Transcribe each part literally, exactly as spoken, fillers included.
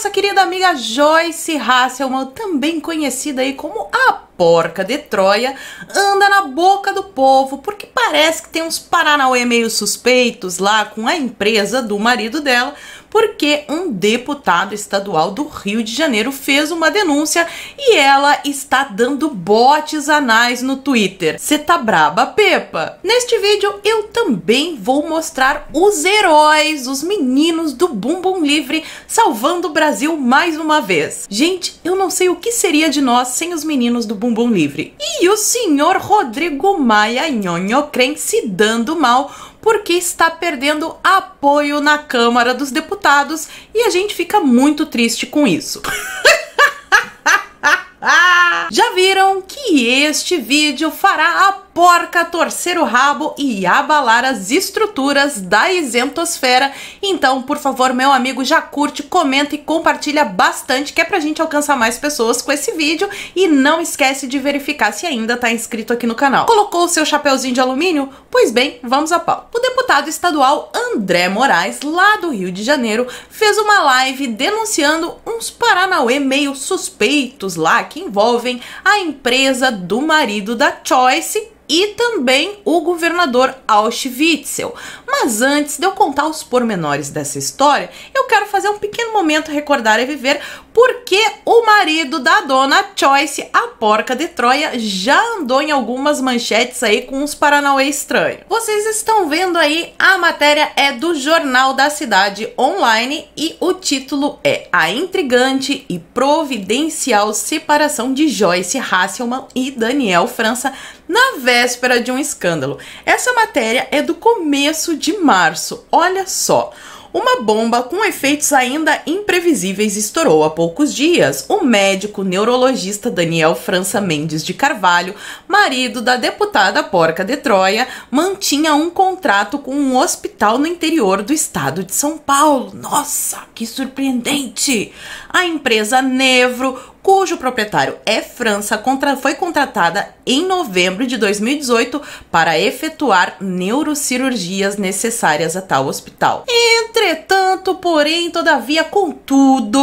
nossa querida amiga Joyce Hasselman, também conhecida aí como a Porca de Troia, anda na boca do povo porque parece que tem uns paranauê meio suspeitos lá com a empresa do marido dela, porque um deputado estadual do Rio de Janeiro fez uma denúncia e ela está dando botes anais no Twitter. Cê tá braba, Pepa? Neste vídeo eu também vou mostrar os heróis, os meninos do Bumbum Livre salvando o Brasil mais uma vez. Gente, eu não sei o que seria de nós sem os meninos do Bumbum Livre. E o senhor Rodrigo Maia Nhonhocrem se dando mal porque está perdendo apoio na Câmara dos Deputados e a gente fica muito triste com isso. Já viram que este vídeo fará a porca torcer o rabo e abalar as estruturas da isentosfera? Então, por favor, meu amigo, já curte, comenta e compartilha bastante, que é pra gente alcançar mais pessoas com esse vídeo. E não esquece de verificar se ainda tá inscrito aqui no canal. Colocou o seu chapeuzinho de alumínio? Pois bem, vamos a pau. O deputado estadual André Moraes, lá do Rio de Janeiro, fez uma live denunciando uns paranauê meio suspeitos lá que envolvem a empresa do marido da Joyce e também o governador Alch Witzel. Mas antes de eu contar os pormenores dessa história, eu quero fazer um pequeno momento recordar e viver porque o marido da dona Joyce, a Porca de Troia, já andou em algumas manchetes aí com uns paranauê estranhos. Vocês estão vendo aí, a matéria é do Jornal da Cidade Online e o título é A Intrigante e Providencial Separação de Joyce Hasselman e Daniel França na véspera de um escândalo. Essa matéria é do começo de março, olha só. Uma bomba com efeitos ainda imprevisíveis estourou há poucos dias. O médico neurologista Daniel França Mendes de Carvalho, marido da deputada Porca de Troia, mantinha um contrato com um hospital no interior do estado de São Paulo. Nossa, que surpreendente! A empresa Nevro, cujo proprietário é França, contra, foi contratada em novembro de dois mil e dezoito para efetuar neurocirurgias necessárias a tal hospital. Entretanto, porém, todavia, contudo,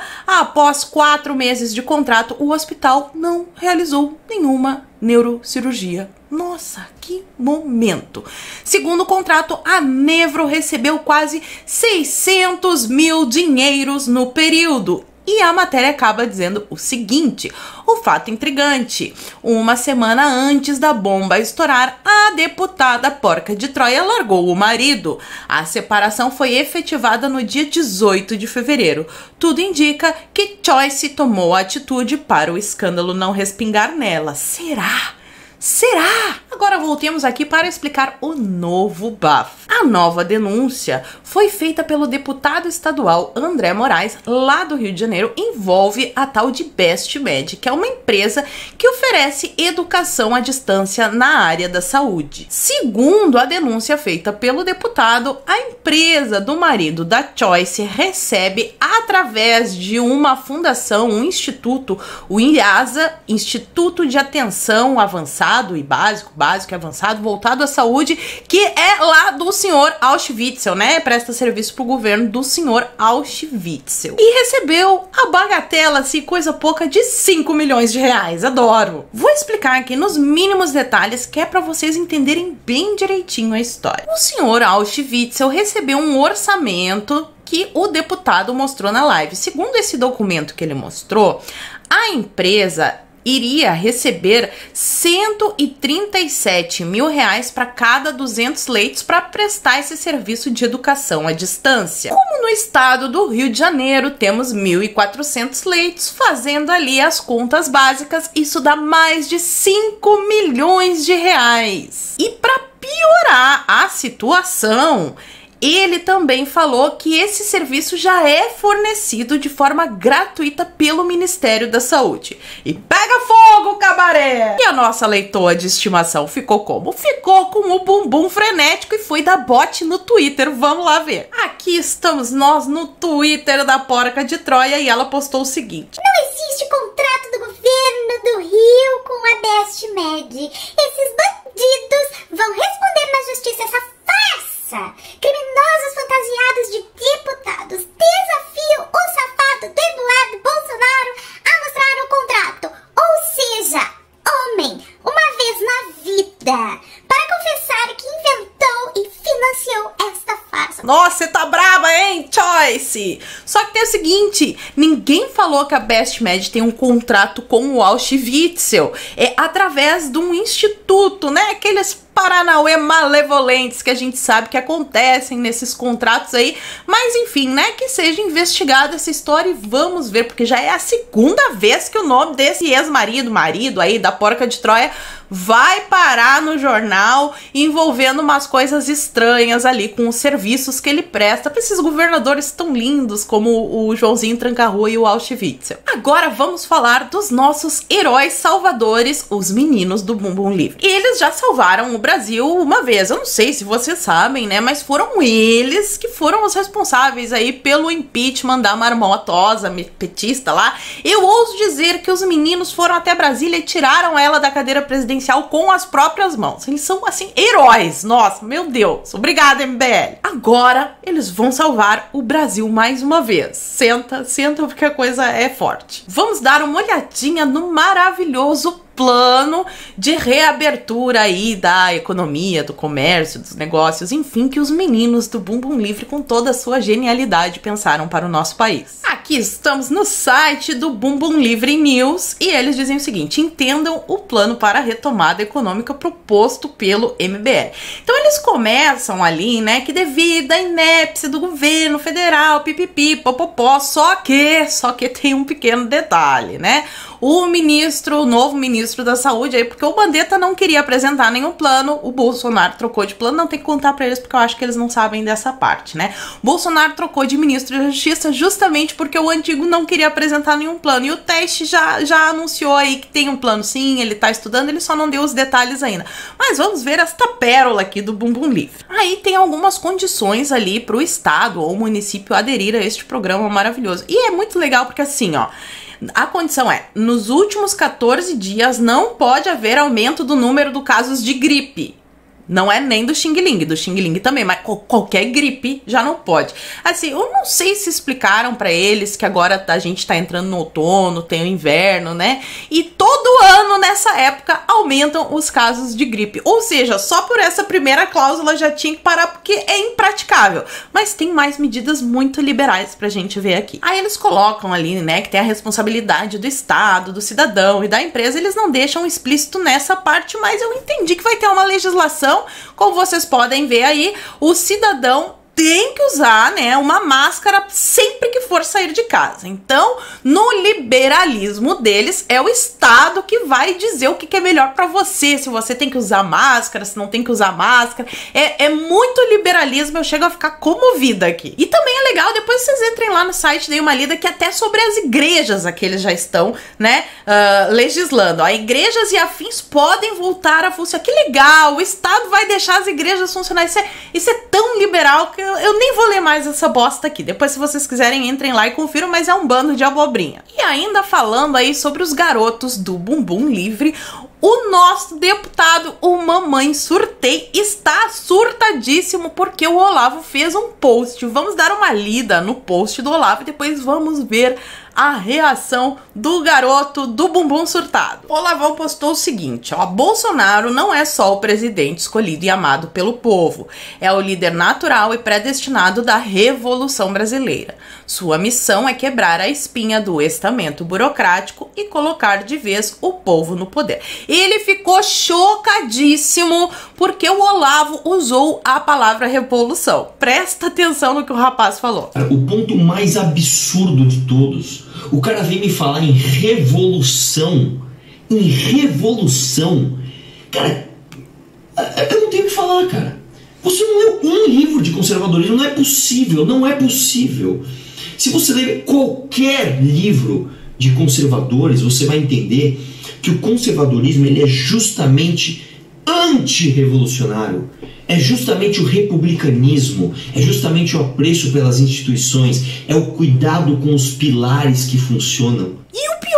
após quatro meses de contrato, o hospital não realizou nenhuma neurocirurgia. Nossa, que momento! Segundo o contrato, a Nevro recebeu quase seiscentos mil dinheiros no período. E a matéria acaba dizendo o seguinte: o fato intrigante. Uma semana antes da bomba estourar, a deputada Porca de Troia largou o marido. A separação foi efetivada no dia dezoito de fevereiro. Tudo indica que Joyce tomou a atitude para o escândalo não respingar nela. Será? Será? Agora voltemos aqui para explicar o novo bafo. A nova denúncia foi feita pelo deputado estadual André Moraes, lá do Rio de Janeiro, envolve a tal de BestMed, que é uma empresa que oferece educação à distância na área da saúde. Segundo a denúncia feita pelo deputado, a empresa do marido da Joyce recebe, através de uma fundação, um instituto, o IASA, Instituto de Atenção Avançada e básico, básico e avançado, voltado à saúde, que é lá do senhor Alch Witzel, né? Presta serviço pro governo do senhor Alch Witzel. E recebeu a bagatela, assim, coisa pouca, de cinco milhões de reais. Adoro! Vou explicar aqui nos mínimos detalhes, que é pra vocês entenderem bem direitinho a história. O senhor Alch Witzel recebeu um orçamento que o deputado mostrou na live. Segundo esse documento que ele mostrou, a empresa iria receber cento e trinta e sete mil reais para cada duzentos leitos para prestar esse serviço de educação à distância. Como no estado do Rio de Janeiro temos mil e quatrocentos leitos, fazendo ali as contas básicas, isso dá mais de cinco milhões de reais. E para piorar a situação, ele também falou que esse serviço já é fornecido de forma gratuita pelo Ministério da Saúde. E pega fogo, cabaré! E a nossa leitora de estimação ficou como? Ficou com o bumbum frenético e foi dar bote no Twitter. Vamos lá ver. Aqui estamos nós no Twitter da Porca de Troia e ela postou o seguinte: não existe contrato do governo do Rio com a BestMed. Esses bandidos vão responder na justiça essa farsa. Criminosos fantasiados de deputados. Desafio o safado disse. Só que tem o seguinte, ninguém falou que a Bestmed tem um contrato com o Auschwitzel. É através de um instituto, né? Aqueles paranauê malevolentes que a gente sabe que acontecem nesses contratos aí, mas enfim, né, que seja investigada essa história e vamos ver, porque já é a segunda vez que o nome desse ex-marido, marido aí da porca de Troia vai parar no jornal envolvendo umas coisas estranhas ali com os serviços que ele presta para esses governadores tão lindos como o Joãozinho Tranca-Rua e o Auschwitz. Agora vamos falar dos nossos heróis salvadores, os meninos do Bumbum Livre. Eles já salvaram o Brasil uma vez, eu não sei se vocês sabem, né, mas foram eles que foram os responsáveis aí pelo impeachment da marmotosa petista lá. Eu ouso dizer que os meninos foram até Brasília e tiraram ela da cadeira presidencial com as próprias mãos. Eles são, assim, heróis. Nossa, meu Deus. Obrigada, M B L. Agora, eles vão salvar o Brasil mais uma vez. Senta, senta, porque a coisa é forte. Vamos dar uma olhadinha no maravilhoso plano de reabertura aí da economia, do comércio, dos negócios, enfim, que os meninos do Bumbum Livre, com toda a sua genialidade, pensaram para o nosso país. Aqui estamos no site do Bumbum Livre News e eles dizem o seguinte: entendam o plano para a retomada econômica proposto pelo M B L. Então eles começam ali, né, que devido à inépcia do governo federal, pipipi, popopó, só que, só que tem um pequeno detalhe, né? O ministro, o novo ministro da saúde aí, porque o Mandetta não queria apresentar nenhum plano, o Bolsonaro trocou de plano, não tem que contar pra eles porque eu acho que eles não sabem dessa parte, né? Bolsonaro trocou de ministro da Justiça justamente porque o antigo não queria apresentar nenhum plano, e o Teste já, já anunciou aí que tem um plano sim, ele tá estudando, ele só não deu os detalhes ainda. Mas vamos ver esta pérola aqui do Bumbum Livre. Aí tem algumas condições ali pro estado ou município aderir a este programa maravilhoso, e é muito legal porque assim, ó, a condição é, nos últimos quatorze dias não pode haver aumento do número de casos de gripe. Não é nem do Xing Ling, do Xing Ling também, mas qualquer gripe já não pode. Assim, eu não sei se explicaram pra eles que agora a gente tá entrando no outono, tem o inverno, né? E todo ano, nessa época, aumentam os casos de gripe. Ou seja, só por essa primeira cláusula já tinha que parar, porque é impraticável. Mas tem mais medidas muito liberais pra gente ver aqui. Aí eles colocam ali, né, que tem a responsabilidade do Estado, do cidadão e da empresa. Eles não deixam explícito nessa parte, mas eu entendi que vai ter uma legislação. Como vocês podem ver aí, o cidadão tem que usar, né, uma máscara sempre que for sair de casa. Então, no liberalismo deles, é o Estado que vai dizer o que, que é melhor para você, se você tem que usar máscara, se não tem que usar máscara. É, é muito liberalismo, eu chego a ficar comovida aqui. E também é legal, depois vocês entrem lá no site, dei uma lida que até sobre as igrejas aqui eles já estão, né, uh, legislando. Ó, igrejas e afins podem voltar a funcionar. Que legal, o Estado vai deixar as igrejas funcionar. Isso é, isso é tão liberal que eu, eu nem vou ler mais essa bosta aqui. Depois, se vocês quiserem, entrem lá e confiram, mas é um bando de abobrinha. E ainda falando aí sobre os garotos do Bumbum Livre, o nosso deputado, o Mamãe Surtei, está surtadíssimo porque o Olavo fez um post. Vamos dar uma lida no post do Olavo e depois vamos ver a reação do garoto do bumbum surtado. O Olavão postou o seguinte, ó: Bolsonaro não é só o presidente escolhido e amado pelo povo, é o líder natural e predestinado da Revolução Brasileira. Sua missão é quebrar a espinha do estamento burocrático e colocar de vez o povo no poder. Ele ficou chocadíssimo porque o Olavo usou a palavra revolução. Presta atenção no que o rapaz falou. O ponto mais absurdo de todos, o cara vem me falar em revolução, em revolução. Cara, eu não tenho o que falar, cara. Você não leu um livro de conservadorismo, não é possível, não é possível. Se você ler qualquer livro de conservadores, você vai entender que o conservadorismo ele é justamente antirrevolucionário, é justamente o republicanismo, é justamente o apreço pelas instituições, é o cuidado com os pilares que funcionam. E o pior é que eu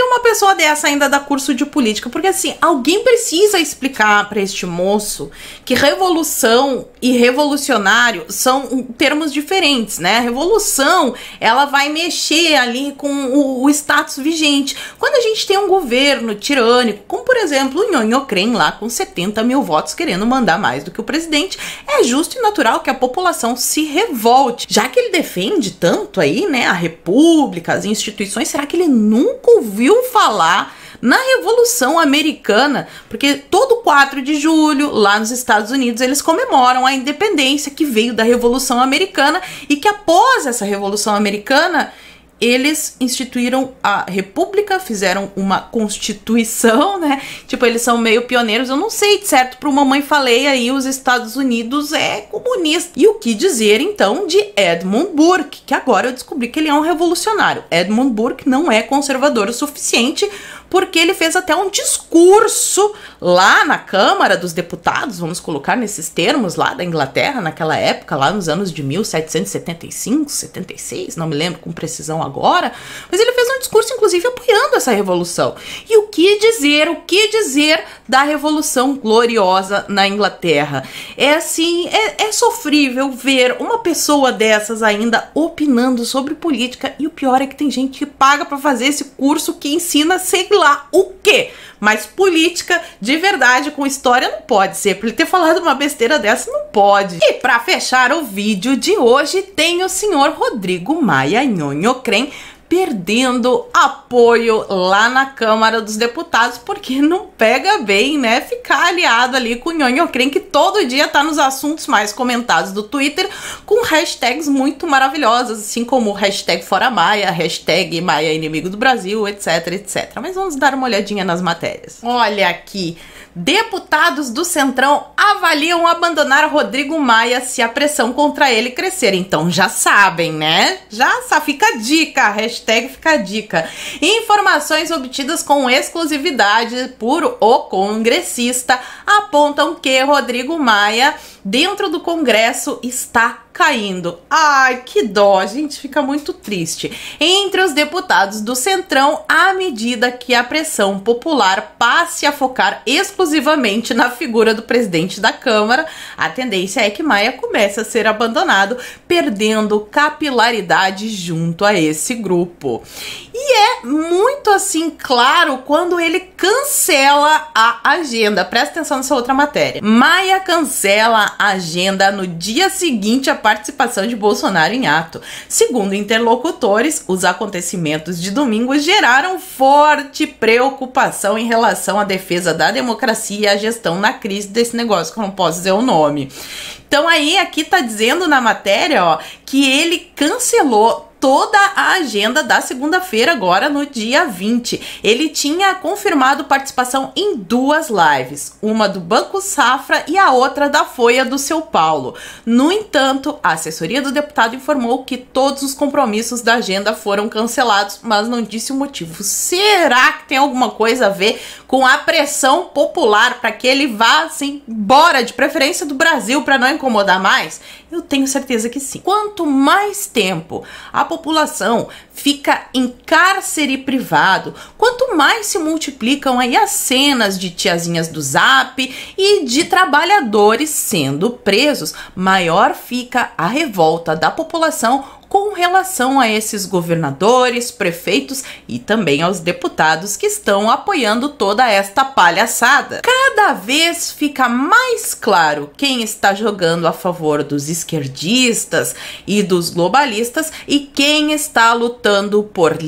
uma pessoa dessa ainda dá curso de política? Porque assim, alguém precisa explicar para este moço que revolução e revolucionário são termos diferentes, né? A revolução, ela vai mexer ali com o, o status vigente. Quando a gente tem um governo tirânico, como por exemplo o Nhonho Crem lá com setenta mil votos querendo mandar mais do que o presidente, é justo e natural que a população se revolte. Já que ele defende tanto aí, né, a república, as instituições, será que ele nunca ouviu falar na Revolução Americana? Porque todo quatro de julho, lá nos Estados Unidos, eles comemoram a independência que veio da Revolução Americana e que após essa Revolução Americana, eles instituíram a república, fizeram uma constituição, né? Tipo, eles são meio pioneiros. Eu não sei, certo? Pro mamãe falei aí, os Estados Unidos é comunista. E o que dizer, então, de Edmund Burke, que agora eu descobri que ele é um revolucionário. Edmund Burke não é conservador o suficiente, porque ele fez até um discurso lá na Câmara dos Deputados, vamos colocar nesses termos, lá da Inglaterra, naquela época, lá nos anos de mil setecentos e setenta e cinco, setenta e seis, não me lembro com precisão agora, mas ele fez um discurso, inclusive, apoiando essa revolução. E o que dizer, o que dizer da Revolução Gloriosa na Inglaterra? É assim, é, é sofrível ver uma pessoa dessas ainda opinando sobre política, e o pior é que tem gente que paga pra fazer esse curso que ensina, sei lá o quê, mas política de verdade com história não pode ser. Pra ele ter falado uma besteira dessa, não pode. E pra fechar o vídeo de hoje, tem o senhor Rodrigo Maia Nhonho Crem perdendo apoio lá na Câmara dos Deputados, porque não pega bem, né, ficar aliado ali com o Nhonho Crem, que todo dia tá nos assuntos mais comentados do Twitter, com hashtags muito maravilhosas, assim como o hashtag Fora Maia, hashtag Maia Inimigo do Brasil, etc, etcétera. Mas vamos dar uma olhadinha nas matérias. Olha aqui, deputados do Centrão avaliam abandonar Rodrigo Maia se a pressão contra ele crescer. Então já sabem, né? Já sabe, fica a dica, hashtag fica a dica. Informações obtidas com exclusividade por o congressista apontam que Rodrigo Maia, dentro do Congresso, está caindo. Ai, que dó, gente, fica muito triste. Entre os deputados do Centrão, à medida que a pressão popular passe a focar exclusivamente na figura do presidente da Câmara, a tendência é que Maia comece a ser abandonado, perdendo capilaridade junto a esse grupo. E é muito assim claro quando ele cancela a agenda. Presta atenção nessa outra matéria. Maia cancela a agenda no dia seguinte à participação de Bolsonaro em ato. Segundo interlocutores, os acontecimentos de domingo geraram forte preocupação em relação à defesa da democracia e à gestão na crise desse negócio, que eu não posso dizer o nome. Então aí, aqui tá dizendo na matéria, ó, que ele cancelou toda a agenda da segunda-feira, agora no dia vinte. Ele tinha confirmado participação em duas lives, uma do Banco Safra e a outra da Folha do São Paulo. No entanto, a assessoria do deputado informou que todos os compromissos da agenda foram cancelados, mas não disse o motivo. Será que tem alguma coisa a ver com a pressão popular para que ele vá, assim, embora, de preferência do Brasil, para não incomodar mais? Eu tenho certeza que sim. Quanto mais tempo a população fica em cárcere privado, quanto mais se multiplicam aí as cenas de tiazinhas do Zap e de trabalhadores sendo presos, maior fica a revolta da população com relação a esses governadores, prefeitos e também aos deputados que estão apoiando toda esta palhaçada. Cada vez fica mais claro quem está jogando a favor dos esquerdistas e dos globalistas e quem está lutando por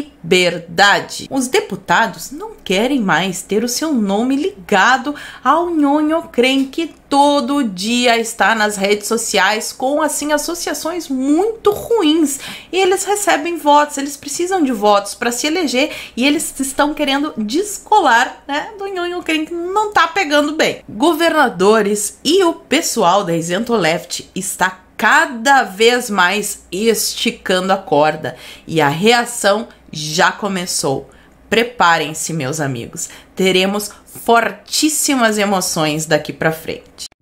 liberdade. Os deputados não querem mais ter o seu nome ligado ao Nhonho Crem, que todo dia está nas redes sociais com, assim, associações muito ruins. E eles recebem votos, eles precisam de votos para se eleger e eles estão querendo descolar, né, do Nhonho Crem, que não tá pegando bem. Governadores e o pessoal da Isento Left está cada vez mais esticando a corda e a reação já começou. Preparem-se, meus amigos. Teremos fortíssimas emoções daqui pra frente.